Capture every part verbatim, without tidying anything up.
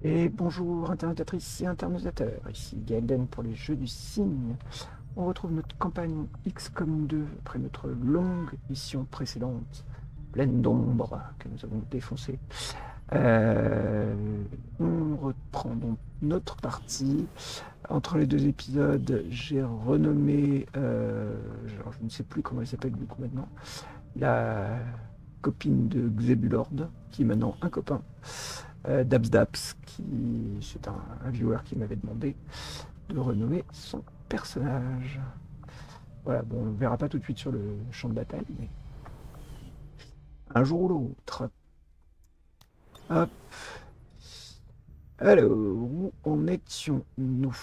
Et bonjour internautatrices et internautateurs, ici Gaelden pour les Jeux du Cygne. On retrouve notre campagne X COM deux après notre longue mission précédente, pleine d'ombre, que nous avons défoncée. Euh, on reprend donc notre partie. Entre les deux épisodes, j'ai renommé, euh, genre, je ne sais plus comment elle s'appelle du coup maintenant, la copine de Xebulord, qui est maintenant un copain. Euh, Dabs Dabs, qui c'est un, un viewer qui m'avait demandé de renommer son personnage. Voilà, bon, on ne verra pas tout de suite sur le champ de bataille, mais un jour ou l'autre. Hop. Alors, où en étions-nous?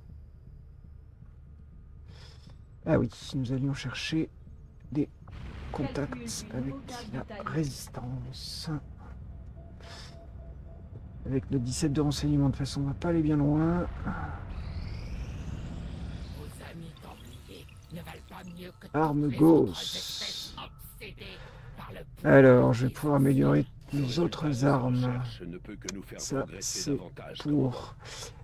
Ah oui, nous allions chercher des contacts avec la résistance. Avec nos dix-sept de renseignement, de toute façon, on va pas aller bien loin. Arme gauche. Alors, je vais pouvoir améliorer les autres armes. Ça, c'est pour,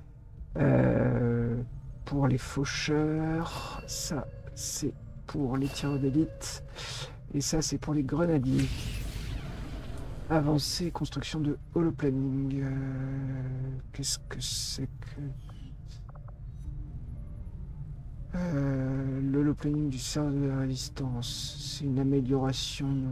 euh, pour les faucheurs. Ça, c'est pour les tireurs d'élite. Et ça, c'est pour les grenadiers. Avancée, construction de holoplanning. Euh, Qu'est-ce que c'est que... Euh, L'holoplanning du cerveau de la résistance. C'est une amélioration de...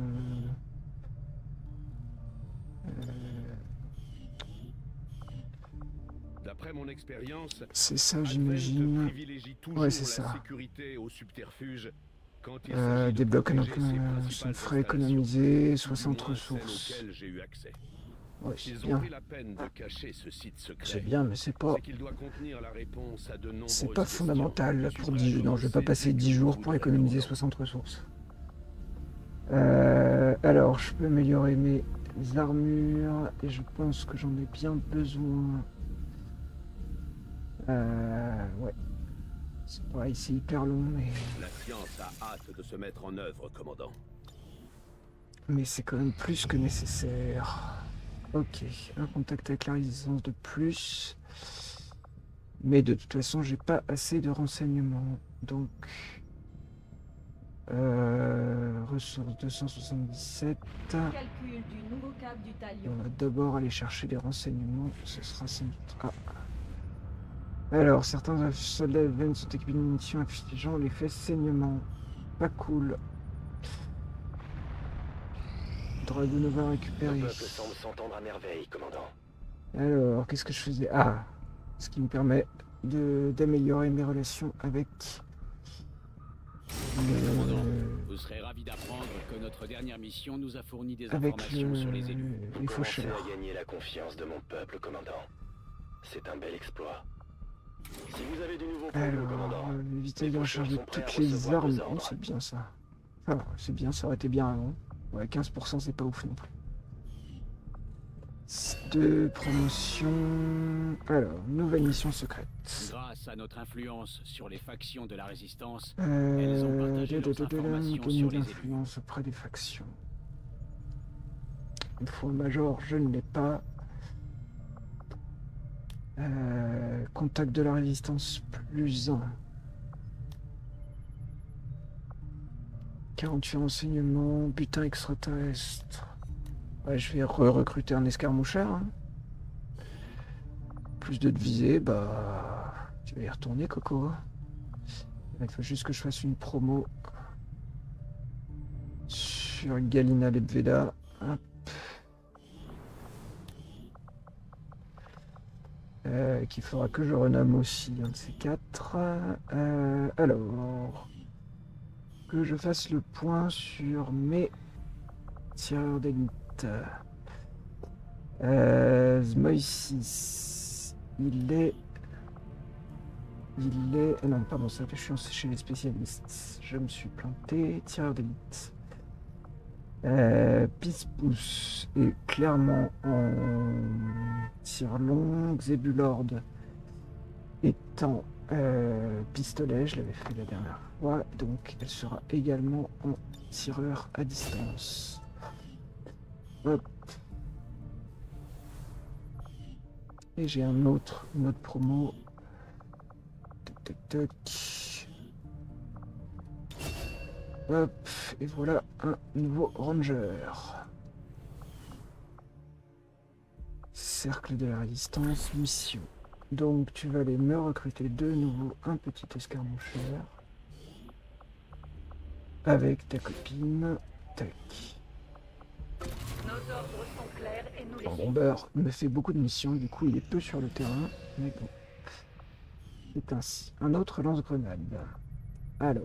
D'après mon expérience, c'est ça, j'imagine. Ouais, c'est ça. Euh, débloque un son frais économisé, soixante ressources. Ouais, c'est bien. C'est bien, mais c'est pas... C'est pas fondamental pour dix... Non, je vais pas passer dix jours pour économiser soixante ressources. Euh, alors, je peux améliorer mes armures, et je pense que j'en ai bien besoin. Euh, ouais. C'est pareil, c'est hyper long, mais... La science a hâte de se mettre en œuvre, commandant. Mais c'est quand même plus que nécessaire. Ok, un contact avec la résistance de plus. Mais de toute façon, j'ai pas assez de renseignements. Donc... Euh, ressources deux cent soixante-dix-sept. Calcul du nouveau cap du Talion. On va d'abord aller chercher les renseignements. Ce sera sans doute... Ah. Alors, certains soldats veines sont équipés de munitions infligeant l'effet saignement. Pas cool. Dragonova récupéré. Le peuple semble s'entendre à merveille, commandant. Alors, qu'est-ce que je faisais? Ah, ce qui me permet de d'améliorer mes relations avec... Commandant, Le... vous serez ravi d'apprendre que notre dernière mission nous a fourni des avec informations le... sur les élus. les Vous commencez faucheurs. à gagner la confiance de mon peuple, commandant. C'est un bel exploit. Si vous avez du nouveau pour nous, Alors, commandant, euh, vitesse les de recharge de faucheurs sont prêts à toutes les recevoir vos armes. Oh, ordres. c'est bien ça. Ah, c'est bien, ça aurait été bien avant. Ouais, quinze pour cent, c'est pas ouf non plus. De promotion. Alors, nouvelle mission secrète. Grâce à notre influence sur les factions de la résistance, Euh, elles ont partagé leurs informations gagner sur les élus. d'influence auprès des factions. Une fois major, je ne l'ai pas. Euh, contact de la résistance plus un. quarante-huit renseignements, butin extraterrestre. Ouais, je vais re-recruter un escarmoucheur. Hein. Plus de visée, bah... Tu vas y retourner, Coco. Il faut juste que je fasse une promo sur Galina Lepveda. Hop. Euh, qu'il faudra que je renomme aussi, un de ces quatre. Euh, alors... Que je fasse le point sur mes tireurs d'élite. Euh, Zmoïsis, il est... Il est... Ah non, pardon, ça fait je suis chez les spécialistes. Je me suis planté. Tireur d'élite. Euh, Pispousse est clairement en tir long. Xebulord étant euh, pistolet, je l'avais fait la dernière fois, donc elle sera également en tireur à distance. Hop. Et j'ai un autre, une autre promo. Tac, tac, tac. Hop, et voilà un nouveau ranger. Cercle de la résistance, mission. Donc tu vas aller me recruter de nouveau un petit escarmoucheur. Avec ta copine. Tac. Nos ordres sont clairs et nous les Bon, Bomber me fait beaucoup de missions, du coup il est peu sur le terrain. Mais bon. C'est ainsi. Un autre lance-grenade. Alors.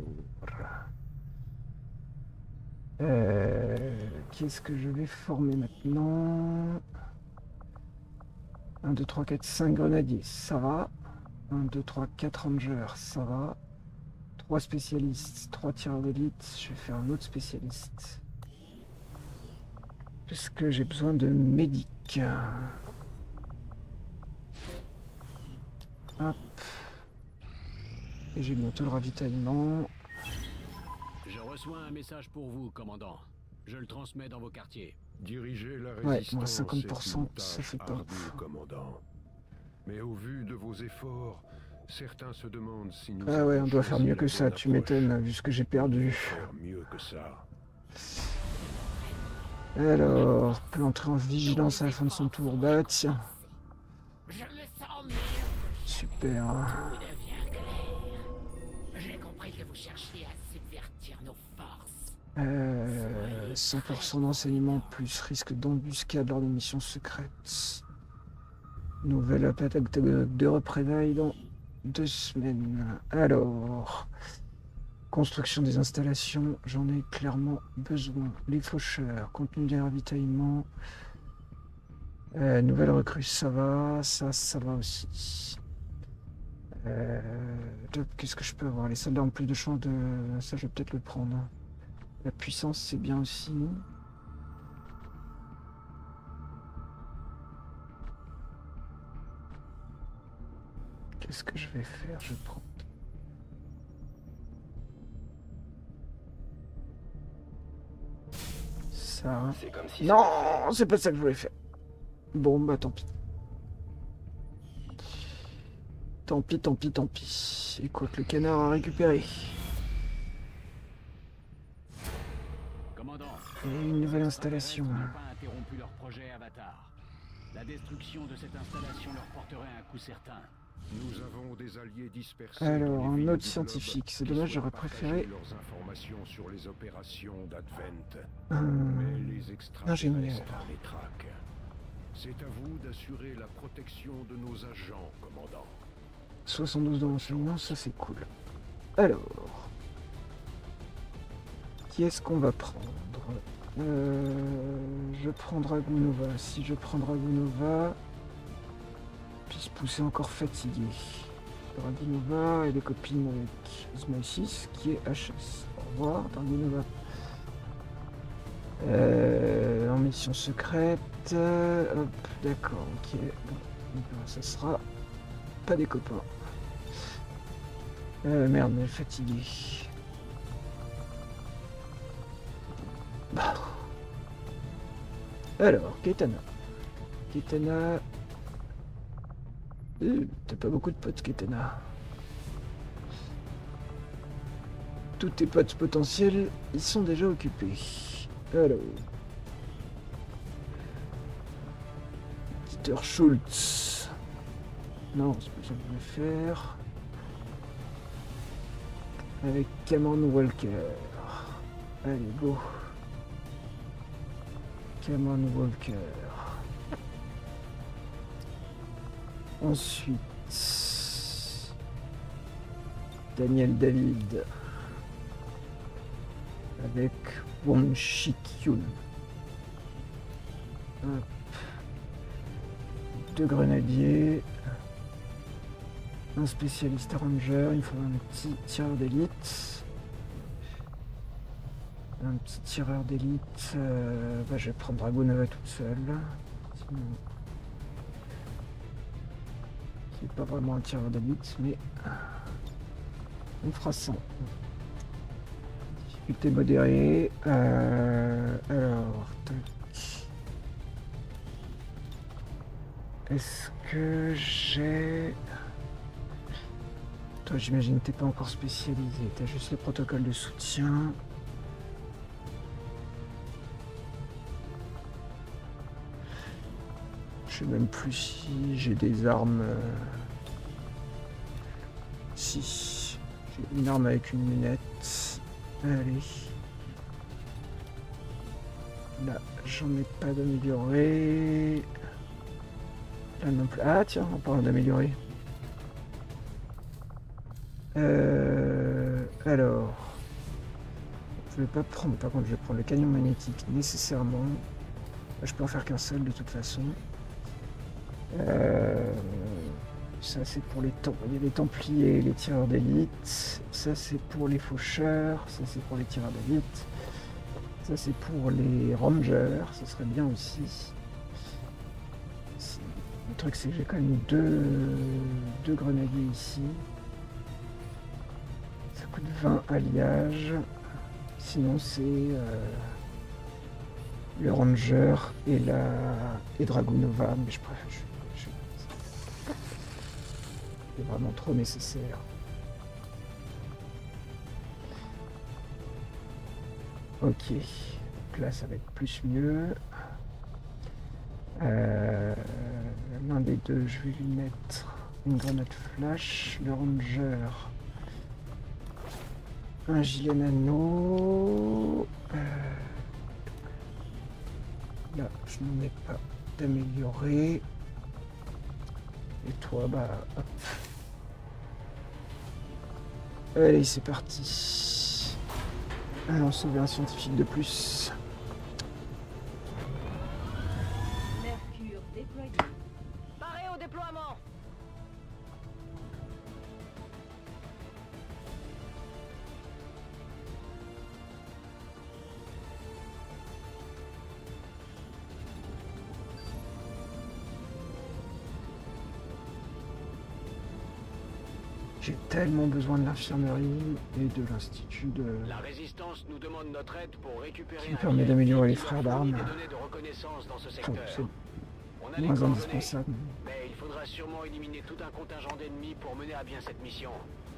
Euh, Qu'est-ce que je vais former maintenant? un, deux, trois, quatre, cinq grenadiers, ça va. un, deux, trois, quatre rangers, ça va. trois spécialistes, trois tireurs d'élite. Je vais faire un autre spécialiste. Parce que j'ai besoin de médic. Hop. Et j'ai bientôt le ravitaillement. Je reçois un message pour vous, commandant. Je le transmets dans vos quartiers. Diriger la Ouais, résistance, moi cinquante pour cent, c'est une ça tâche fait pas. ardue, commandant. Mais au vu de vos efforts, certains se demandent si nous Ah ouais, avons on doit faire choisi mieux la que ça, bonne tu approche. m'étonnes, vu ce que j'ai perdu. Faire mieux que ça. Alors, peut entrer en vigilance à la fin de son tour. Bah tiens, Je le sens mieux. super. Tout devient clair. J'ai compris que vous cherchiez à subvertir nos forces. Euh, cent pour cent d'enseignement plus risque d'embuscade lors des missions secrètes. Nouvelle attaque de, de représailles dans deux semaines. Alors, construction des installations, j'en ai clairement besoin. Les faucheurs, contenu des ravitaillements. Euh, nouvelle recrue, ça va. Ça, ça va aussi. Euh, Qu'est-ce que je peux avoir? Les soldats ont plus de chance de... Ça, je vais peut-être le prendre. La puissance, c'est bien aussi. Qu'est-ce que je vais faire? Je prends. Ça. C'est comme si... Non, c'est pas ça que je voulais faire. Bon, bah tant pis. Tant pis, tant pis, tant pis. Et quoi que le canard a récupéré. Commandant, Et une nouvelle les installation. extraterrestres n'ont pas interrompu leur projet Avatar. La destruction de cette installation leur porterait un coup certain. Nous avons des alliés dispersés. Alors, dans les un villes autre du scientifique. globe C'est qui dommage, souhaitent j'aurais partager préféré. leurs informations sur les opérations d'Advent. Hum, Mais les ingénieur. extraterrestres les traquent. C'est à vous d'assurer la protection de nos agents, commandant. soixante-douze dans l'enseignement, ça c'est cool. Alors. Qui est-ce qu'on va prendre? euh, Je prends Dragunova. Si je prends Dragunova, puis se pousser encore fatigué. Dragunova et des copines avec Zmaïsis qui est H S. Au revoir Dragunova. Euh, en mission secrète. euh, hop, d'accord, ok. Bon, donc, ça sera pas des copains. Euh, merde, elle est fatiguée. Bah. Alors, Ketana. Ketana. Euh, T'as pas beaucoup de potes, Ketana. Tous tes potes potentiels, ils sont déjà occupés. Alors. Peter Schultz. Non, c'est pas ça que je voulais faire. Avec Cameron Walker. Allez, go. Cameron Walker. Ensuite, Daniel David. Avec Wong Shik-yun. Hop. Deux grenadiers. Un spécialiste ranger. Il faut un petit tireur d'élite. Un petit tireur d'élite. Euh, bah, je vais prendre Dragunova toute seule. Sinon, c'est pas vraiment un tireur d'élite, mais on fera cent. Difficulté modérée. Euh, alors, tac. est-ce que j'ai... Toi, j'imagine que t'es pas encore spécialisé, t'as juste les protocoles de soutien. Je sais même plus si j'ai des armes... euh, Si, j'ai une arme avec une lunette. Allez. Là, j'en ai pas d'amélioré. Là non plus. Ah tiens, en parlant d'améliorer. Euh, alors. Je vais pas prendre. Par contre, je vais prendre le canyon magnétique nécessairement. Je peux en faire qu'un seul de toute façon. Euh, ça c'est pour les temps. Il y a les Templiers et les tireurs d'élite. Ça c'est pour les faucheurs. Ça c'est pour les tireurs d'élite. Ça c'est pour les rangers. Ça serait bien aussi. Le truc c'est que j'ai quand même deux, deux grenadiers ici. Ça coûte vingt alliages. Sinon c'est euh, le ranger et la et Dragunova. Mais je préfère. Je, C'est vraiment trop nécessaire. Ok. Donc là, ça va être plus mieux. Euh, L'un des deux, je vais lui mettre une grenade flash. Le ranger. Un gilet nano. Euh, là, je n'en ai pas d'améliorer. Et toi, bah, hop. Allez, c'est parti. Alors, sauver un scientifique de plus. Mercure déployé. Paré au déploiement. J'ai tellement besoin de l'infirmerie et de l'institut de... La résistance nous demande notre aide pour récupérer qui me un permet V I P d'améliorer les qui frères leur fournit d'armes. des données de reconnaissance dans ce Enfin, secteur. c'est On a les moins coordonnées, indispensable. mais il faudra sûrement éliminer tout un contingent d'ennemis pour mener à bien cette mission.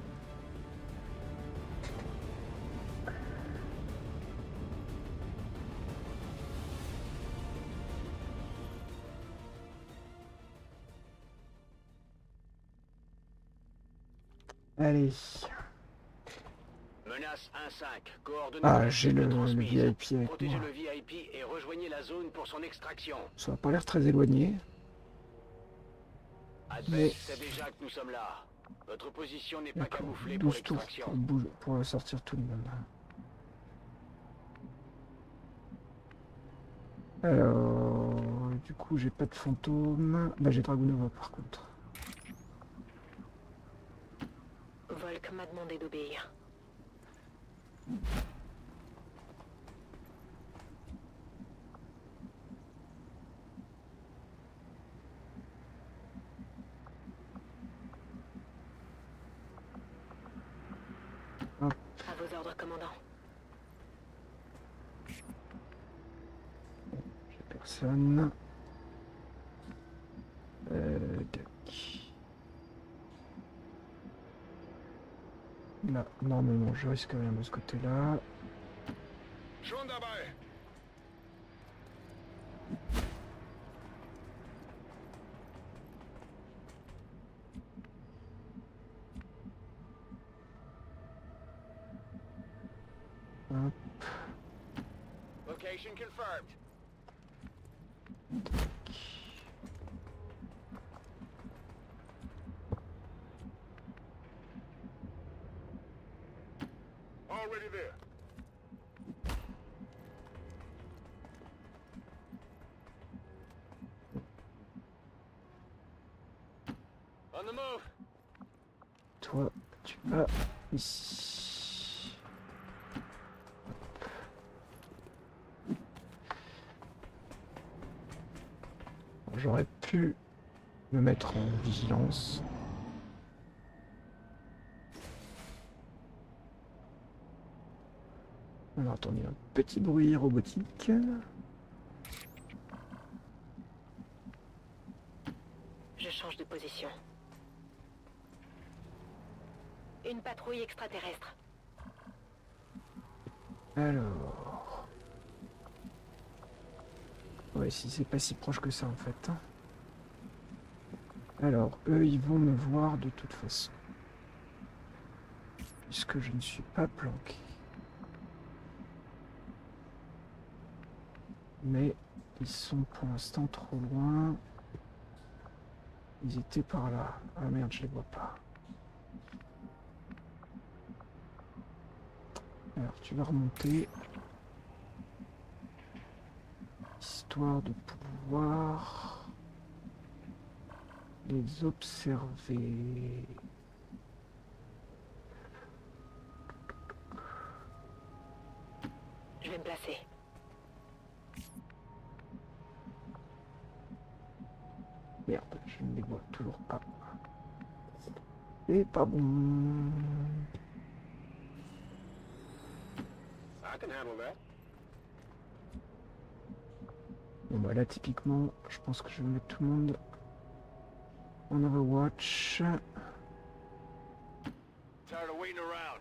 Allez. Menace un cinq, coordonnées Ah, de j'ai cible le, le transmises. V I P avec Protégez moi. le V I P et rejoignez la zone pour son extraction. Ça n'a pas l'air très éloigné. Advent Mais- sait déjà que nous sommes là. Votre position n'est pas D'accord, camouflée pour douze tours l'extraction. pour, bouger- pour sortir tout le monde. Alors, du coup, j'ai pas de fantôme. Bah, j'ai Dragunova par contre. Volk m'a demandé d'obéir. Hop. À vos ordres, commandant. J'ai personne. Euh, tac. Là, normalement, je risque rien de ce côté-là. Schon dabei. Hop. Location confirmed. Already there. On the move. Toi, tu vas ici. J'aurais pu me mettre en vigilance. On a entendu un petit bruit robotique. position. Une patrouille extraterrestre. Alors... Ouais, si c'est pas si proche que ça en fait. Alors, eux, ils vont me voir de toute façon. Puisque je ne suis pas planqué. Mais ils sont pour l'instant trop loin. Ils étaient par là. Ah merde, je les vois pas. Alors, tu vas remonter. Histoire de pouvoir les observer. Je vais me placer. Merde, je ne les vois toujours pas. C'est pas bon. I can handle that. Bon bah là typiquement, je pense que je vais mettre tout le monde en Overwatch. Tired of waiting around.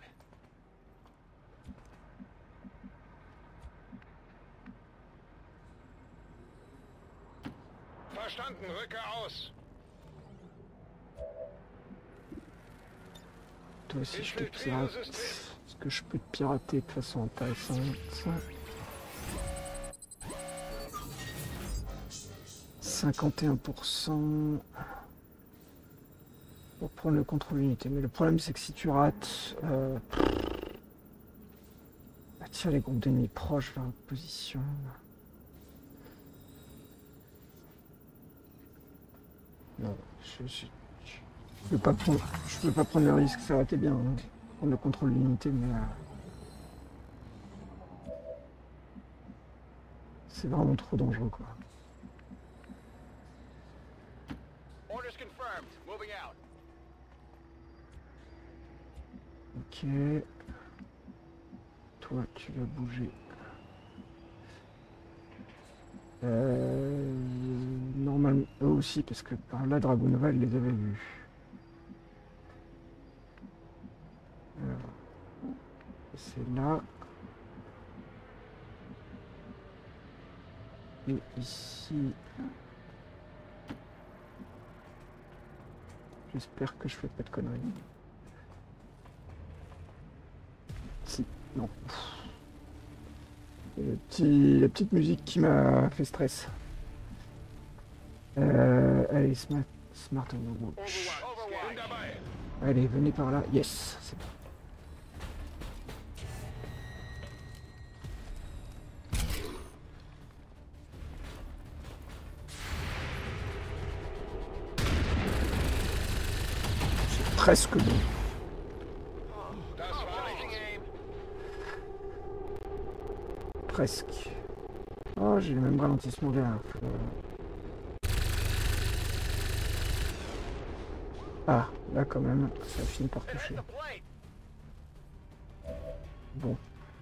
Verstanden, rücke aus. Toi aussi je te pirate. Est-ce que je peux te pirater de façon intéressante? cinquante et un pour cent pour prendre le contrôle unité. Mais le problème c'est que si tu rates, euh... attire les groupes d'ennemis proches vers une position. Non, je, je, je peux pas prendre, je peux pas prendre le risque. Ça aurait été bien, hein, prendre le contrôle de l'unité, mais euh, c'est vraiment trop dangereux, quoi. Orders confirmed. Moving out. Ok. Toi, tu vas bouger. Euh, normalement, eux aussi, parce que par là, Dragunova, elle les avait vus. Alors, c'est là. Et ici. J'espère que je fais pas de conneries. Si, non. Et le petit, la petite musique qui m'a fait stress. Euh, allez, Smart, Smart Overwatch. Allez, venez par là. Yes, c'est bon. C'est presque bon. Presque. Oh, j'ai le même ralentissement que la dernière fois. Ah, là quand même, ça finit par toucher. Bon.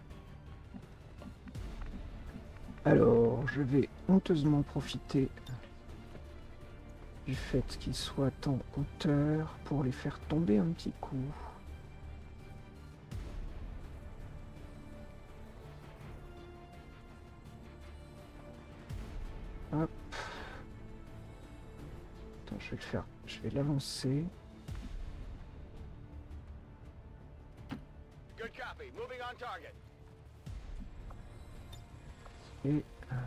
Alors, je vais honteusement profiter du fait qu'ils soient en hauteur pour les faire tomber un petit coup. Hop. Attends, je vais le faire. Je vais l'avancer. Good copy. Moving on target. Et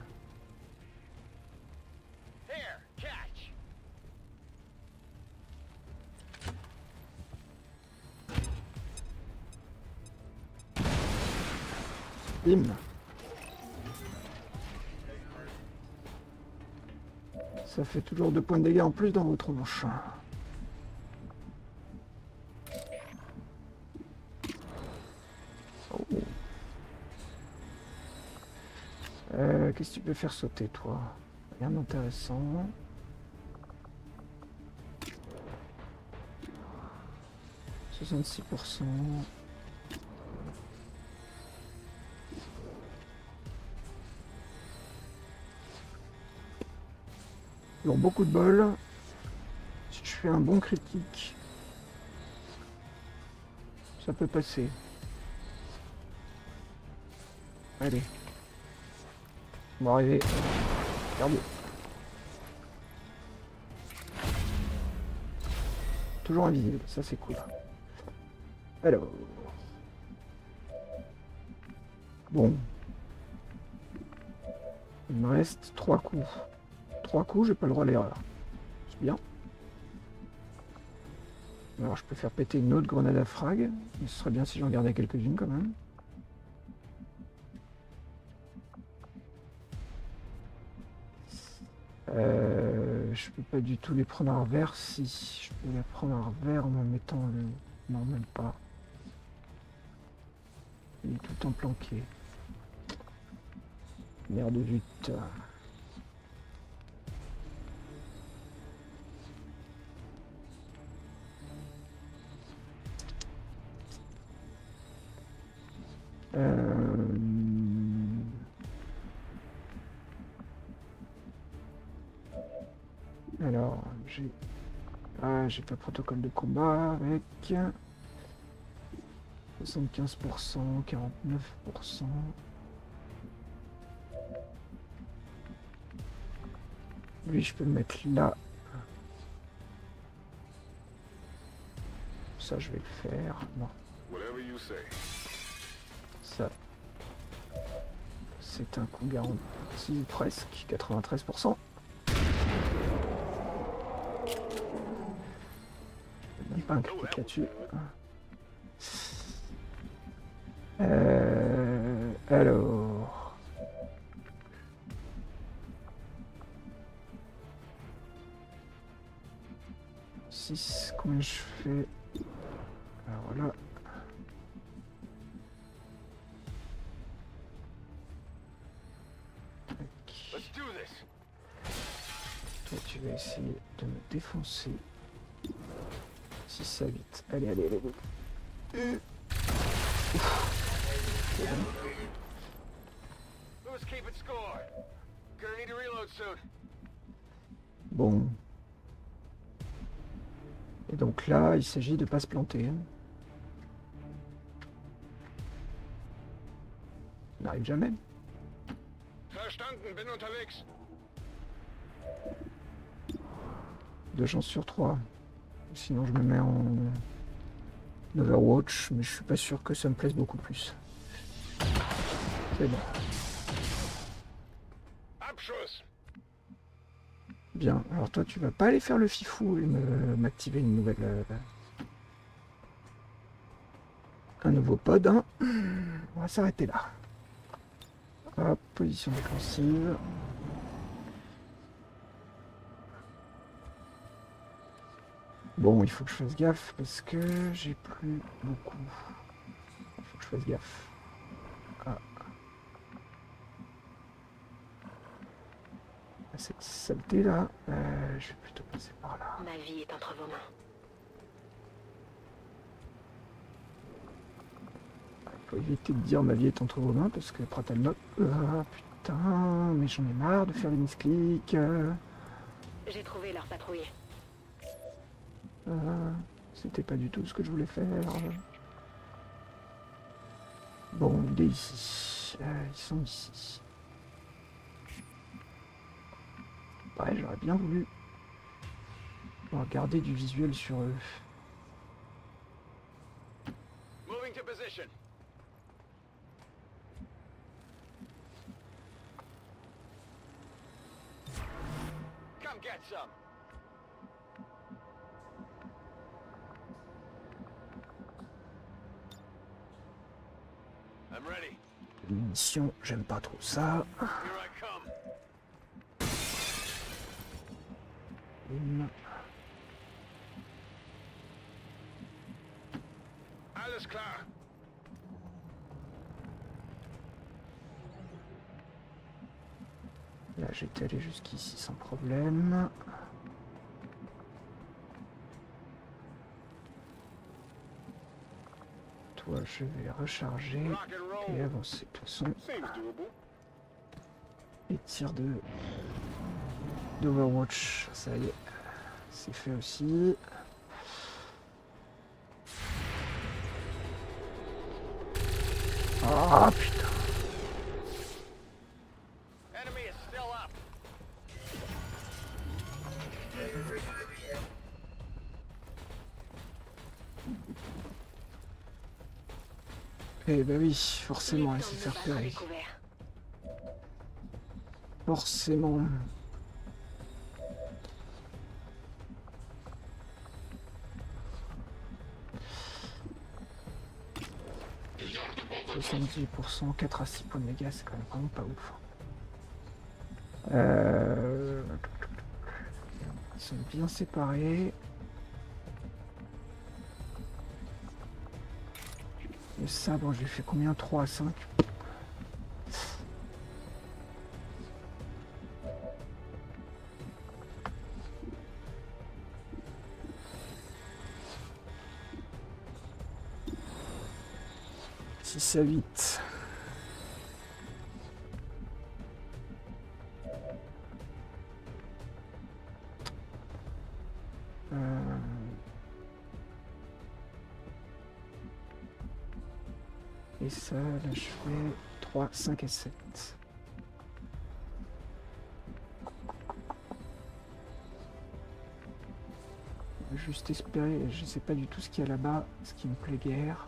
Here, catch. bim. Ça fait toujours deux points de dégâts en plus dans votre manche. Oh. Euh, Qu'est-ce que tu peux faire sauter, toi? Rien d'intéressant. soixante-six pour cent. Ils ont beaucoup de bol. Je fais un bon critique, ça peut passer. Allez. On va arriver. Regardez. Toujours invisible, ça c'est cool. Alors. Bon. Il me reste trois coups. Trois coups, j'ai pas le droit à l'erreur. C'est bien. Alors je peux faire péter une autre grenade à frag. Mais ce serait bien si j'en gardais quelques-unes quand même. Euh, je peux pas du tout les prendre en revers. Si, je peux les prendre en revers en me mettant le... Non, même pas. Il est tout le temps planqué. Merde de vite. Euh... Alors, j'ai... Ah, j'ai pas protocole de combat avec... soixante-quinze pour cent, quarante-neuf pour cent... Lui, je peux le mettre là. Ça, je vais le faire. Non. Ça. C'est un coup garanti presque. quatre-vingt-treize pour cent. Même pas un critique là-dessus. Euh, alors... six, combien je fais? Alors voilà. Tac. Toi tu vas essayer de me défoncer. six à huit. Allez, allez, allez. Euh. C'est bon. Bon. Et donc là, il s'agit de pas se planter. On n'arrive jamais. Deux chances sur trois. Sinon je me mets en Overwatch, mais je suis pas sûr que ça me plaise beaucoup plus. C'est bon. Bien, alors toi tu vas pas aller faire le fifou et m'activer une nouvelle... Euh, un nouveau pod, hein. On va s'arrêter là. Hop, position défensive. Bon, il faut que je fasse gaffe parce que j'ai plus beaucoup. Il faut que je fasse gaffe. Ah. Cette saleté là, euh, je vais plutôt passer par là. Ma vie est entre vos mains. Il faut éviter de dire ma vie est entre vos mains parce que après t'as le note. Ah putain, mais j'en ai marre de faire des misclics. J'ai trouvé leur patrouille. Ah, c'était pas du tout ce que je voulais faire. Bon, il est ici. Euh, ils sont ici. Ouais, j'aurais bien voulu regarder du visuel sur eux. Moving to position. Come get some. I'm ready. Munitions, j'aime pas trop ça. Here I come. Une. Alles klar. Là, j'étais allé jusqu'ici sans problème. Toi, je vais recharger et avancer. De toute façon, les tirs de d'Overwatch, ça y est, C'est fait aussi. Ah putain. Eh ben oui, forcément, elle s'est fait repérer. Forcément. soixante-dix pour cent, quatre à six points de dégâts, c'est quand même vraiment pas ouf. Euh... Ils sont bien séparés. Le sabre, je lui fais combien? Trois à cinq. six à huit. Euh... Et ça, là je fais trois, cinq et sept. Juste espérer, je sais pas du tout ce qu'il y a là-bas, ce qui me plaît guère.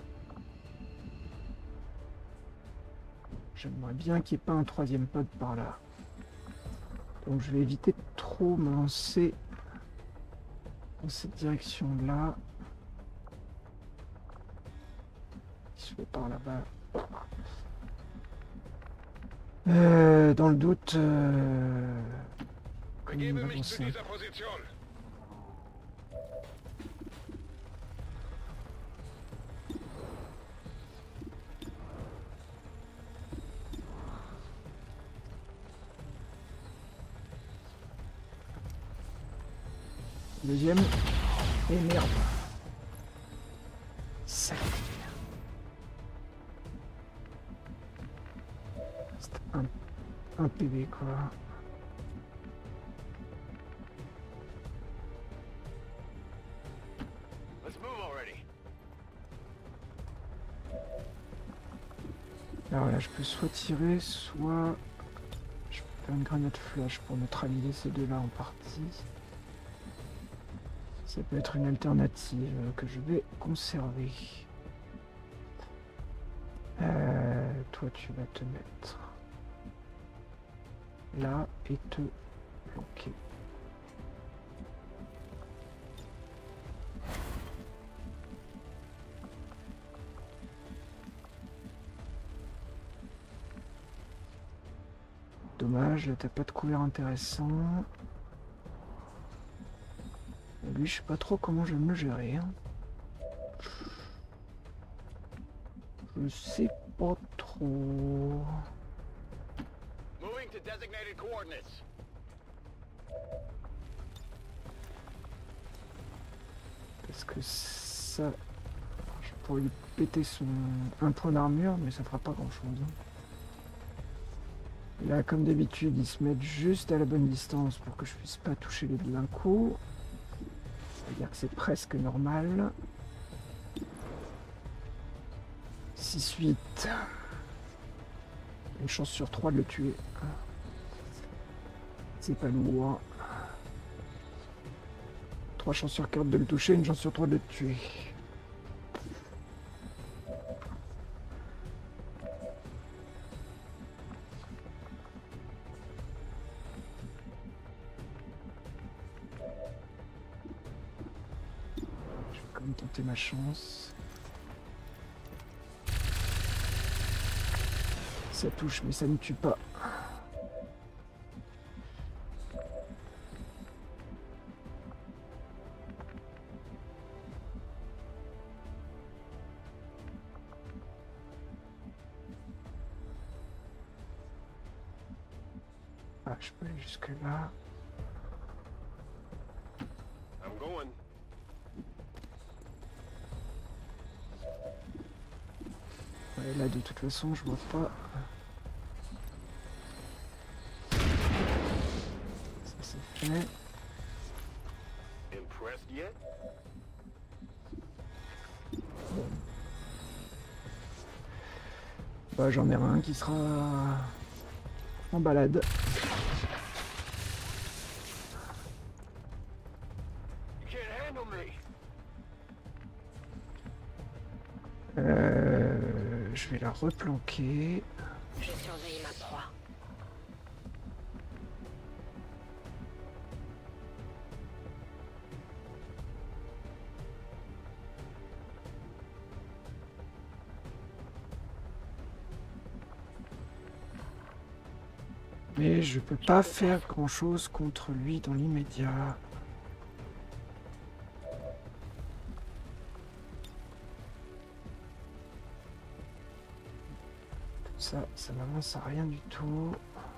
J'aimerais bien qu'il n'y ait pas un troisième pod par là. Donc je vais éviter de trop me lancer dans cette direction-là. Je vais par là-bas. Euh, dans le doute... Euh... Comment avancer ? Deuxième. Et merde. Sacré. C'est un, un P V quoi. Alors là, je peux soit tirer, soit je peux faire une grenade flash pour neutraliser ces deux-là en partie. Ça peut être une alternative que je vais conserver. Euh, toi, tu vas te mettre là et te bloquer. Dommage, t'as pas de couvert intéressant. Lui, je sais pas trop comment je vais me le gérer. Hein. Je sais pas trop. Parce que ça... Je pourrais lui péter son... un point d'armure, mais ça fera pas grand chose. Là, comme d'habitude, ils se mettent juste à la bonne distance pour que je puisse pas toucher les deux d'un coup. C'est-à-dire que c'est presque normal. six huit. Une chance sur trois de le tuer. C'est pas lourd. trois chances sur quatre de le toucher, une chance sur trois de le tuer. Tenter ma chance. Ça touche mais ça ne tue pas. Ah, je peux aller jusque là. I'm going. Ouais, là de toute façon je vois pas. Ça c'est fait. Bah, j'en ai un qui sera en balade. Euh, je vais la replanquer. Je surveille ma proie. Mais je peux pas faire grand chose contre lui dans l'immédiat. Ça, ça m'avance à rien du tout.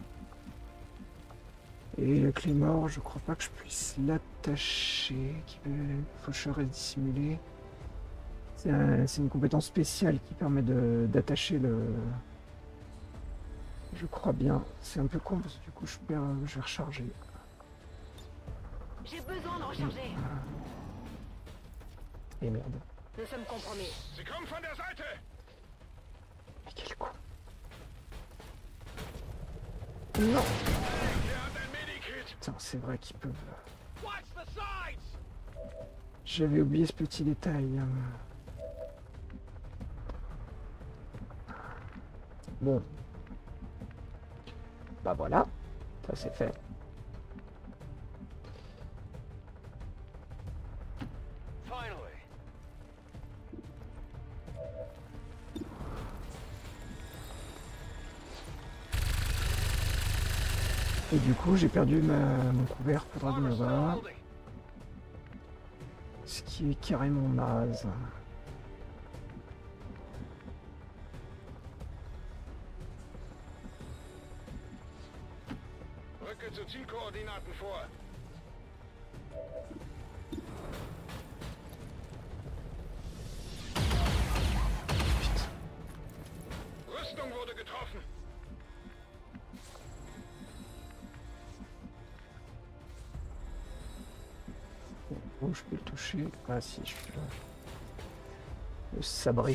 Et le Claymore, je crois pas que je puisse l'attacher. Qui veut faucheur et dissimuler. C'est un, c'est une compétence spéciale qui permet de d'attacher le. Je crois bien. C'est un peu con parce que du coup je perds, je vais recharger. J'ai besoin de recharger. Et merde. Nous sommes compromis. Mais quel con. Non. Putain, c'est vrai qu'ils peuvent. J'avais oublié ce petit détail. Bon. Bah voilà, ça c'est fait. Et du coup, j'ai perdu ma, mon couvert pour Dragonova. Ce qui est carrément naze. Rücke zu Zielkoordinaten vor. Putain. Rüstung wurde getroffen. Bon, je peux le toucher. Ah si, je peux le, le sabrer.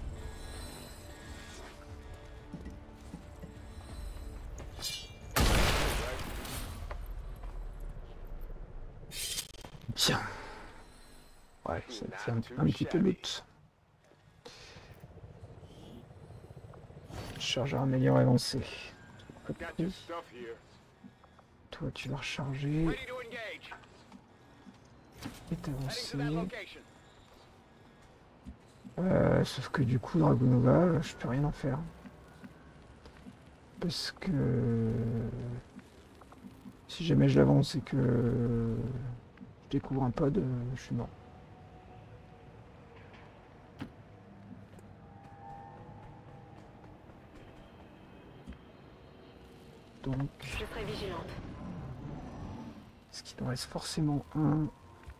Bien. Ouais, ça fait un, un petit peu loot. Chargeur amélioré avancé. Toi, tu vas recharger. Et t'avancer. Euh, sauf que du coup, Dragonova, je peux rien en faire. Parce que si jamais je l'avance et que je découvre un pod, je suis mort. Donc, Je serai vigilante. est-ce qu'il en reste forcément un?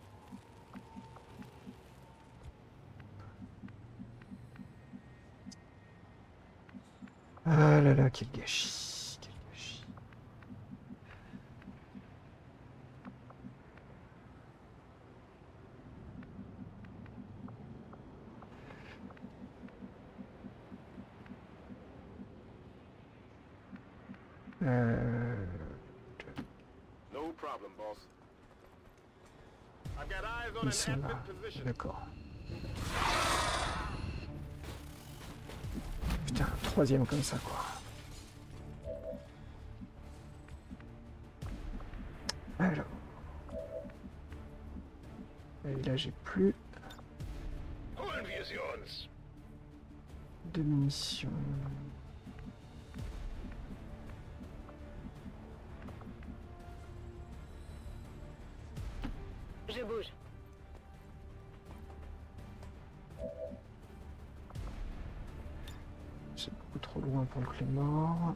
Ah là là, quel gâchis, quel gâchis. Euh... No problem, boss. I've got eyes on Ils an sont là, active position. d'accord. Putain, troisième comme ça, quoi. Alors. Et là, j'ai plus Holen wir sie uns. de munitions. Je bouge. C'est beaucoup trop loin pour le Claymore.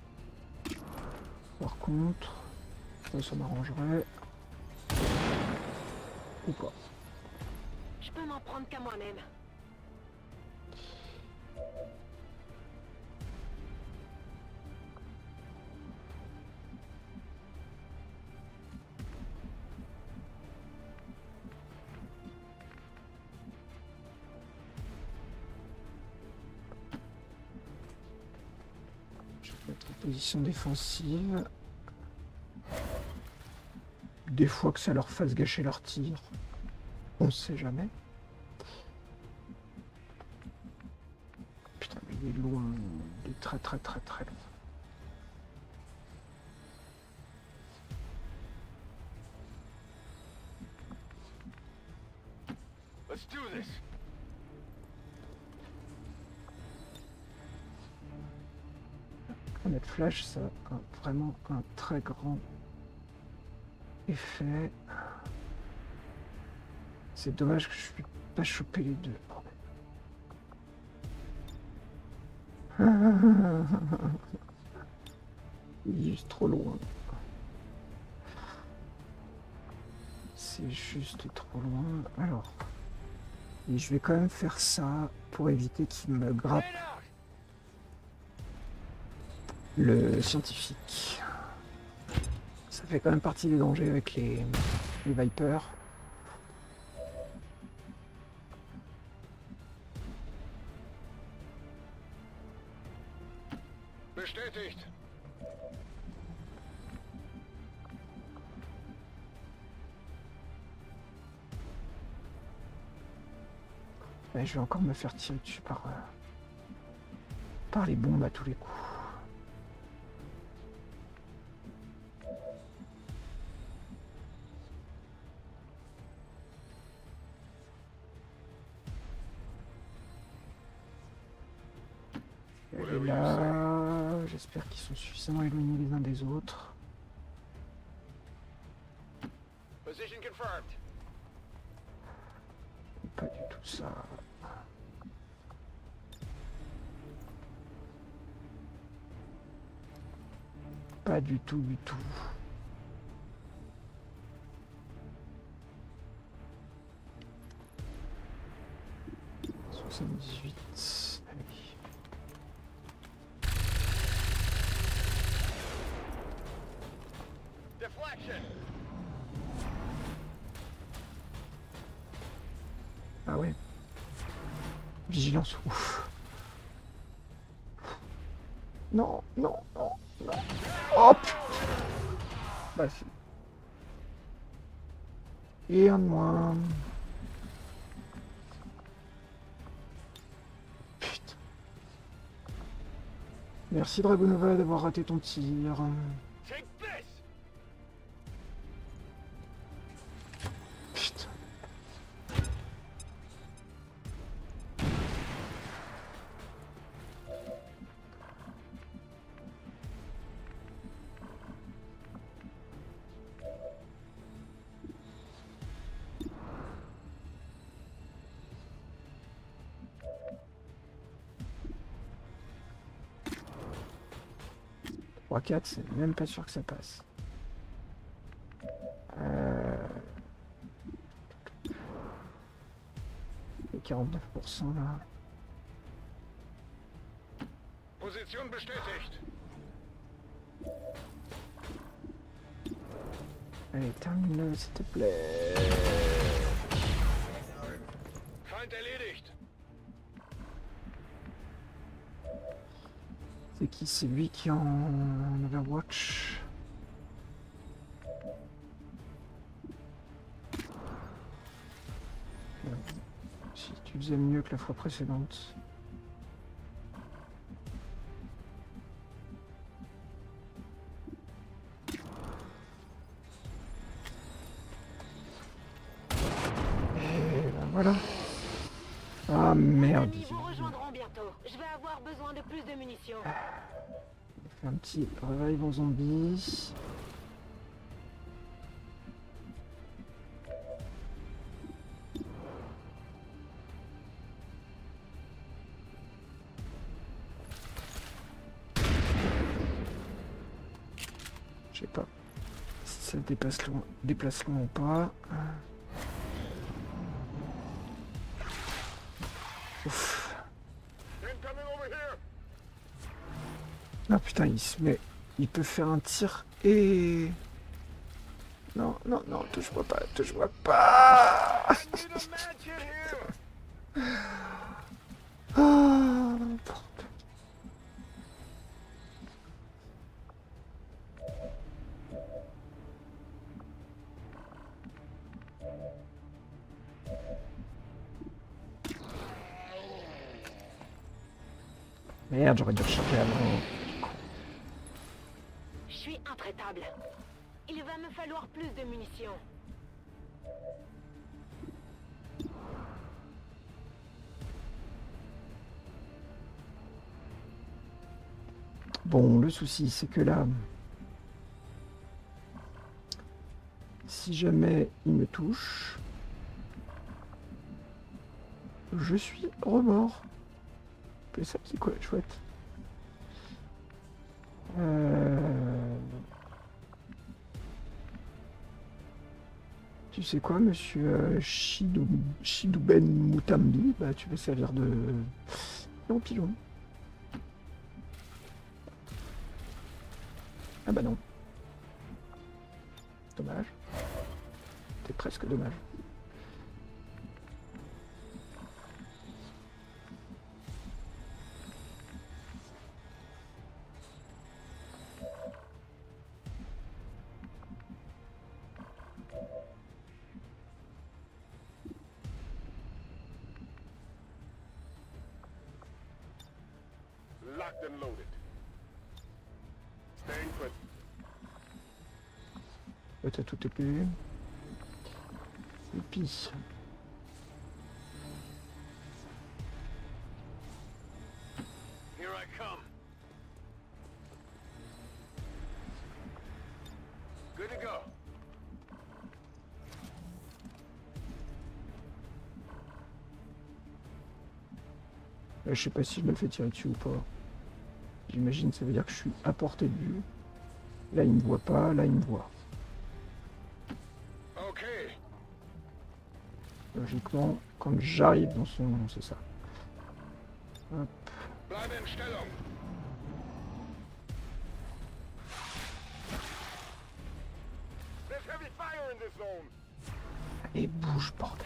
Par contre, ça, ça m'arrangerait. Ou pas. Je peux m'en prendre qu'à moi-même. Position défensive. Des fois que ça leur fasse gâcher leur tir. On sait jamais. Putain, mais il est loin. Il est très très très très loin. Let's do this. Net flash, ça a un- vraiment un très grand effet. C'est dommage que je puisse pas choper les deux. Bordel. Il est trop loin. C'est juste trop loin. Alors, et je vais quand même faire ça pour éviter qu'il me grappe le scientifique. Ça fait quand même partie des dangers avec les, les Vipers. Bestätigt. Et je vais encore me faire tirer dessus par, euh, par les bombes à tous les coups. Et là, j'espère qu'ils sont suffisamment éloignés les uns des autres. Position confirmed. Pas du tout ça. Pas du tout, du tout. soixante-dix-huit. Allez. Deflection. Ah ouais. Vigilance, ouf. Non, non, non, non. Hop. Bah si. Et un de moins. Putain. Merci Dragonova d'avoir raté ton tir. Take this. Putain. trois quatre, c'est même pas sûr que ça passe. Euh... Et quarante-neuf pour cent là. Position bestätigt. Allez, termine-le s'il te plaît. Feind erledigt. C'est qui? C'est lui qui est en Overwatch. Si tu faisais mieux que la fois précédente. Et ben voilà. Ah merde. Ils vous rejoindront bientôt. Je vais avoir besoin de plus de munitions. On fait un petit revive en zombie. Je sais pas si ça dépasse loin, déplace loin ou pas. Ouf. Incoming over here. Ah putain, il se met. Il peut faire un tir et. Non, non, non, touche-moi pas, touche-moi pas. I need a match in here. Ah, Merde, j'aurais dû recharger avant. Je suis intraitable. Il va me falloir plus de munitions. Bon, le souci, c'est que là, si jamais il me touche, je suis remords. C'est ça qui est quoi, chouette. Euh... Tu sais quoi, monsieur euh, Shidou... Shidouben Moutambi, bah tu vas servir de... Non, pilon. Ah bah non. Dommage. C'est presque dommage. Locked and loaded. Staying put. T'as tout épée. Et puis. Here I come. Good to go. Là, je sais pas si je me le fais tirer dessus ou pas. J'imagine que ça veut dire que je suis à portée de vue. Là, il me voit pas, là, il me voit. Ok. Logiquement, quand j'arrive dans son... c'est ça. Hop. Bleib in Stellung. There's heavy fire in this zone. Et bouge, bordel.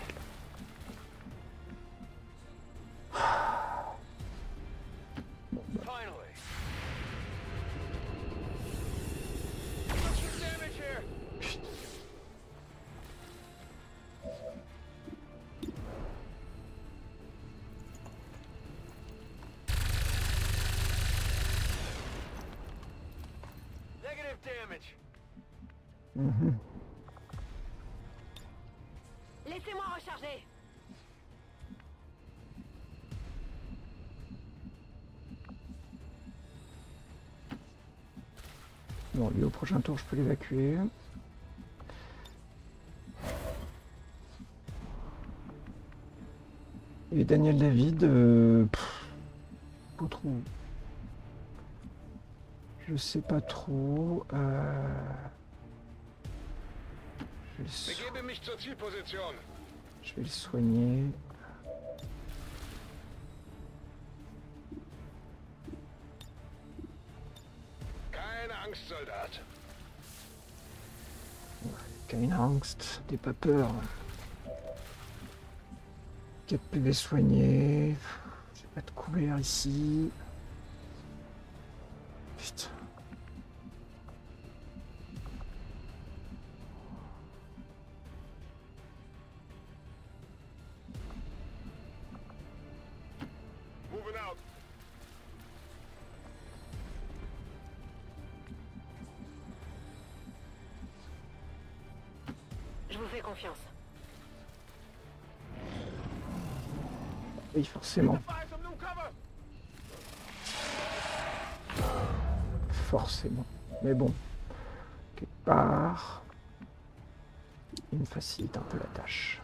Bon, bah, Finally. Took some damage here. Negative damage. mhm. Laissez-moi recharger. Bon, lui, au prochain tour, je peux l'évacuer. Et Daniel David, euh, pff, pas trop. Je sais pas trop. Euh... Je, vais le so- Begebe mich zur Zielposition. je vais le soigner. Keine Angst, Soldat. Keine Angst, t'es pas peur. quatre P V soignés. J'ai pas de couvert ici. Putain. Moving out. Je vous fais confiance. Oui, forcément. Find some new cover. Forcément. Mais bon. Quelque part. Il me facilite un peu la tâche.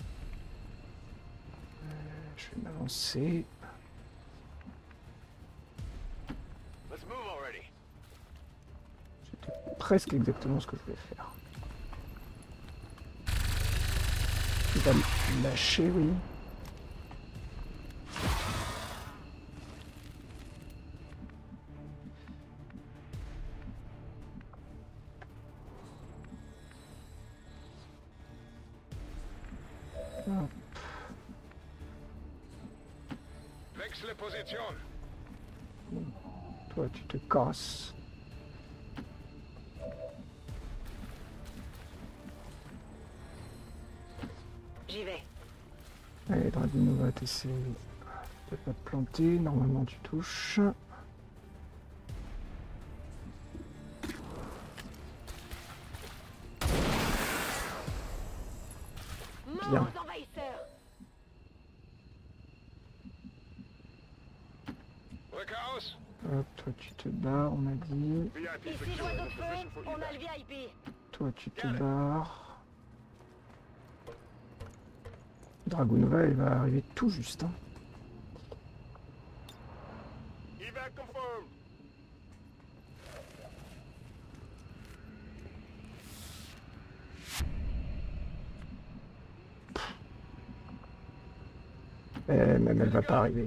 Euh, je vais m'avancer. Let's move already. C'était presque exactement ce que je voulais faire. Il va me lâcher, oui. Hop. Wechsle Position. Toi, tu te casses. J'y vais. Allez, Dragunov va t'essayer. peux pas te planter, normalement tu touches. Bien. Mort aux envahisseurs. Hop, toi tu te barres, on a dit. Ici l'oiseau de feu, on a le V I P. Toi tu te barres. Dragunova, elle va arriver tout juste. Hein. Eh, même elle va pas arriver.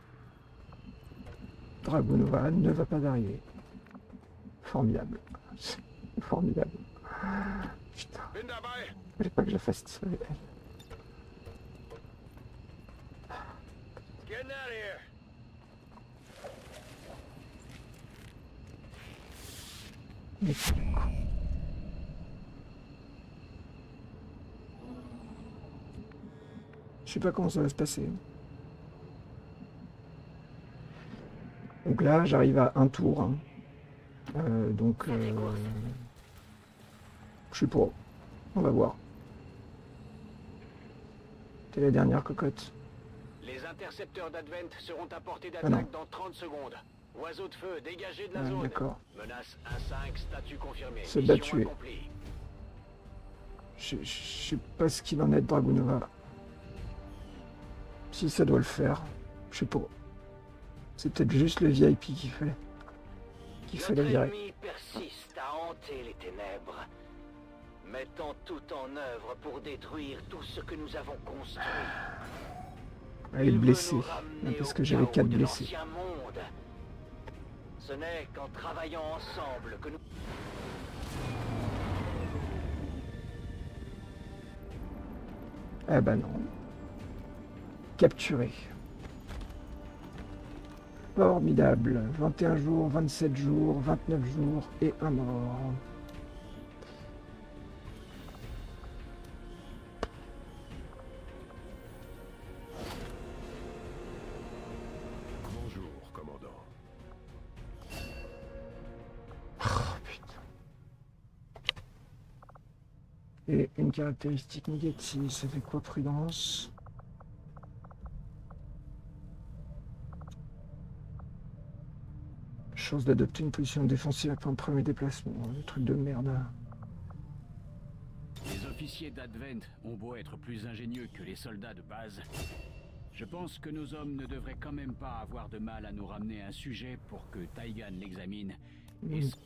Dragunova ne va pas arriver. Formidable. Formidable. Putain. Je voulais pas que je fasse ça. Mais quel con. Je sais pas comment ça va se passer. Donc là, j'arrive à un tour. Hein. Euh, donc, euh, je sais pas. On va voir. C'est la dernière cocotte. Les intercepteurs d'Advent seront à portée Ah non. d'attaque dans trente secondes. Oiseau de feu, dégagez de la Ah, zone. d'accord. Menace un cinq, statut confirmé. Se Mission battuer. accomplie. Je, je sais pas ce qu'il en est de Dragunova. Si ça doit le faire, je sais pas. C'est peut-être juste le V I P qui fait. Qui fait la Notre virer. ennemi persiste à hanter les ténèbres, mettant tout en œuvre pour détruire tout ce que nous avons construit. Elle est Il veut blessée. nous ramener Parce au que j'avais chaos quatre de blessés. l'ancien monde. Ce n'est qu'en travaillant ensemble que nous... Ah bah non. Capturé. Formidable. vingt et un jours, vingt-sept jours, vingt-neuf jours et un mort. Bonjour, commandant. Oh putain. Et une caractéristique négative, ça fait quoi, prudence? Chance d'adopter une position défensive après un premier déplacement, le truc de merde. Les officiers d'Advent ont beau être plus ingénieux que les soldats de base. Je pense que nos hommes ne devraient quand même pas avoir de mal à nous ramener un sujet pour que Taigan l'examine. Et Mm.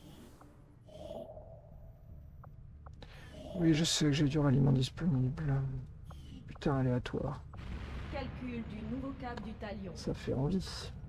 Oui, je sais que j'ai du ralliement disponible. Putain, aléatoire. Calcul du nouveau cap du talion. Ça fait envie.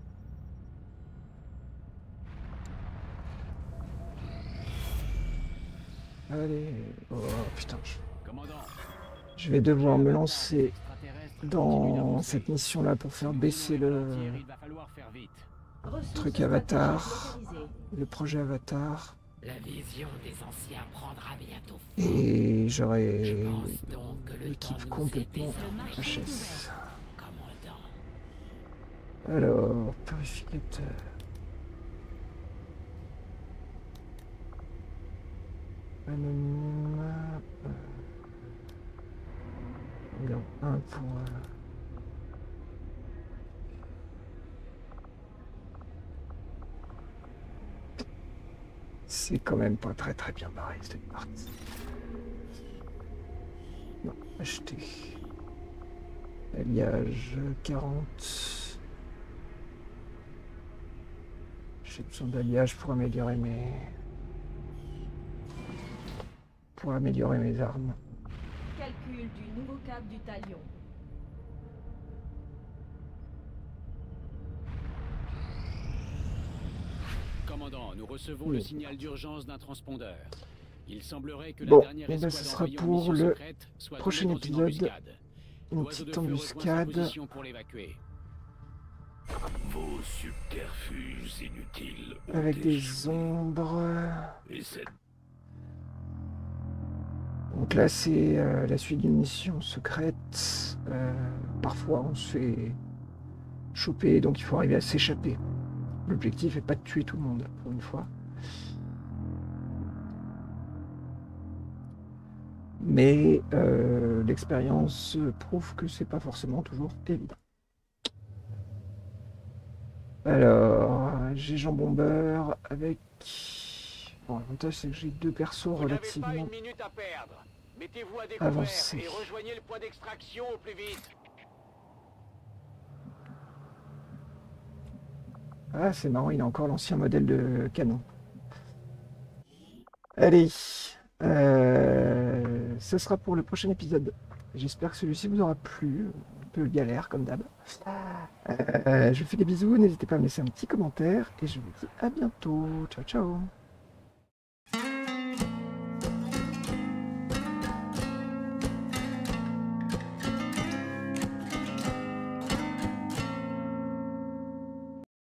Allez. Oh putain. Je, Commandant, je vais devoir me lancer extraterrestre continue dans d'avancer. cette mission-là pour faire Si nous baisser voulons le, ralentir, il va falloir faire vite. Ressources truc Avatar. stratégiques localisées. le projet Avatar. La vision des anciens prendra bientôt. Et Je j'aurai pense donc que le temps l'équipe nous est complètement désormais marché est H S. commandant. Alors, purificateur. Anonyme. Euh, regarde, un pour. euh, C'est quand même pas très très bien barré cette partie. Non, acheter. Alliage quarante. J'ai besoin d'alliage pour améliorer mes. Pour améliorer mes armes. Calcul du nouveau cap du talion. Commandant, nous recevons Oui. le signal d'urgence d'un transpondeur. Il semblerait que Bon, la dernière eh ben, escouade ce sera envoyée en pour mission le secrète soit prochain tombée dans une épisode. embuscade. Une L'oiseau de petite feu rejoint sa embuscade. position pour l'évacuer. Vos subterfuges inutiles ont Avec des échoué. ombres. Et cette Donc là, c'est euh, la suite d'une mission secrète. Euh, parfois, on se fait choper, donc il faut arriver à s'échapper. L'objectif est pas de tuer tout le monde, pour une fois. Mais euh, l'expérience prouve que c'est pas forcément toujours évident. Alors, j'ai jambon beurre avec... Bon, l'avantage c'est que j'ai deux persos Vous n'avez pas relativement une minute à perdre. Mettez-vous à découvert avancés. et rejoignez le point d'extraction au plus vite. Ah, c'est marrant, il a encore l'ancien modèle de canon. Allez, euh, ce sera pour le prochain épisode. J'espère que celui-ci vous aura plu. Un peu galère, comme d'hab. Euh, je vous fais des bisous, n'hésitez pas à me laisser un petit commentaire. Et je vous dis à bientôt. Ciao, ciao.